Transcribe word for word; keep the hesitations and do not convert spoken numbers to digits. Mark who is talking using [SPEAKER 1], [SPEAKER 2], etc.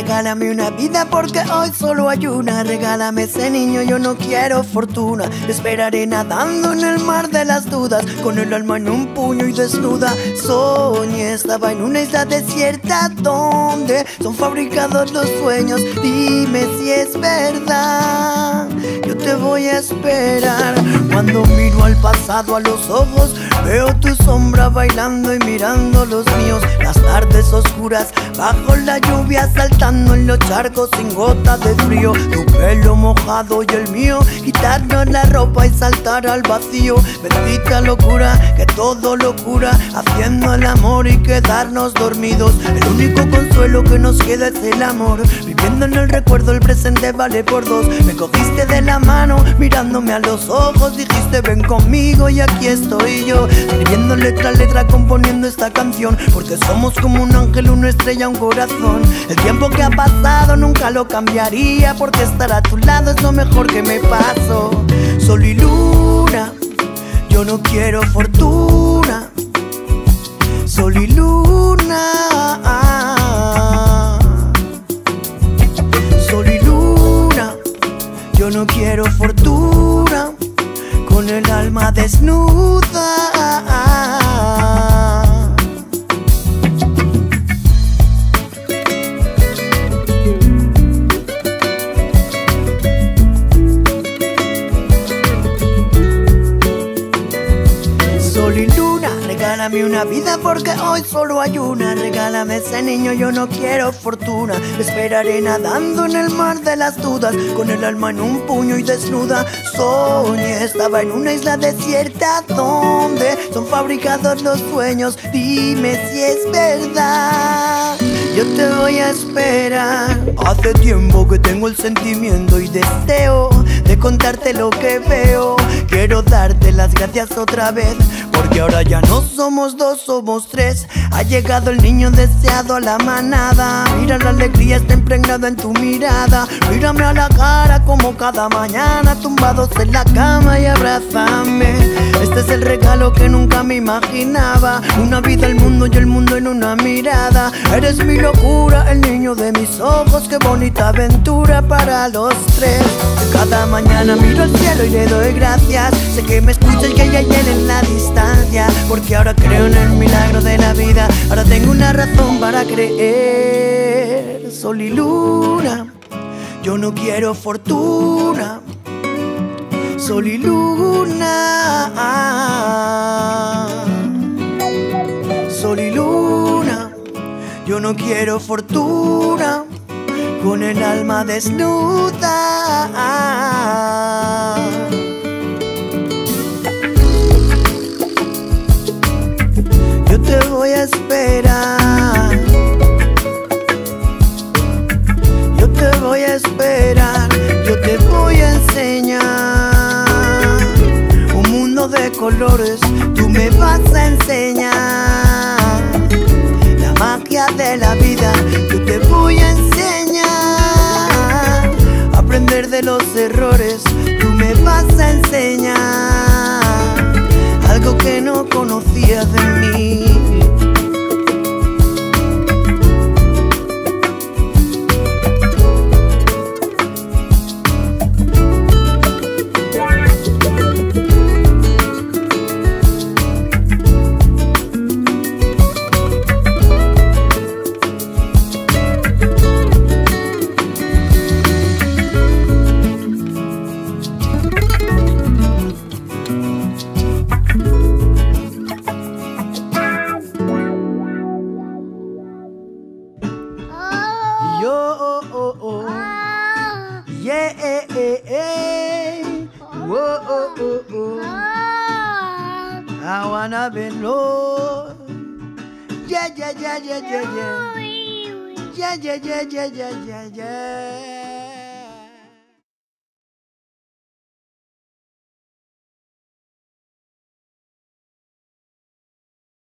[SPEAKER 1] regálame una vida porque hoy solo hay una. Regálame ese niño, yo no quiero fortuna. Esperaré nadando en el mar de las dudas, con el alma en un puño y desnuda. Soñé, estaba en una isla desierta donde son fabricados los sueños. Dime si es verdad, yo te voy a esperar. Cuando miro al pasado a los ojos, veo tu sombra bailando y mirando los míos. Las tardes oscuras bajo la lluvia, saltando en los charcos sin gota de frío. Tu pelo mojado y el mío, quitarnos la ropa y saltar al vacío. Bendita locura que todo lo cura, haciendo el amor y quedarnos dormidos. El único consuelo que nos queda es el amor. Viviendo en el recuerdo, el presente vale por dos. Me cogiste de la mano, mirándome a los ojos, dijiste ven conmigo y aquí estoy yo. Escribiendo letra a letra, componiendo esta canción, porque somos como un ángel, una estrella, un corazón. El tiempo que ha pasado nunca lo cambiaría, porque estar a tu lado es lo mejor que me pasó. Sol y luna, yo no quiero fortuna. Sol y luna, sol y luna, yo no quiero fortuna, con el alma desnuda. Sol y luna, regálame una vida porque hoy solo hay una. Regálame ese niño, yo no quiero fortuna. Esperaré nadando en el mar de las dudas, con el alma en un puño y desnuda. Soñé, estaba en una isla desierta donde son fabricados los sueños. Dime si es verdad, yo te voy a esperar. Hace tiempo que tengo el sentimiento y deseo de contarte lo que veo. Quiero darte las gracias otra vez, porque ahora ya no somos dos, somos tres. Ha llegado el niño deseado a la manada. Mira, la alegría está impregnada en tu mirada. Mírame a la cara como cada mañana, tumbados en la cama y abrázame. Este es el regalo que nunca me imaginaba, una vida al mundo y el mundo en una mirada. Eres mi locura, el niño de mis ojos, qué bonita aventura para los tres. Cada mañana miro al cielo y le doy gracias. Sé que me escuchas y que hay alguien en la distancia, porque ahora creo en el milagro de la vida. Ahora tengo una razón para creer. Sol y luna, yo no quiero fortuna. Sol y luna, sol y luna, yo no quiero fortuna, con el alma desnuda. Yo te voy a esperar, yo te voy a esperar, yo te voy a enseñar un mundo de colores. Tú me vas a enseñar la magia de la vida. Yo te voy a enseñar a aprender de los errores. Tú me vas a enseñar algo que no conocías de mí. I wanna be Lord. Yeah, yeah, yeah, yeah, yeah, yeah. Yeah, yeah, yeah, yeah, yeah, yeah, yeah.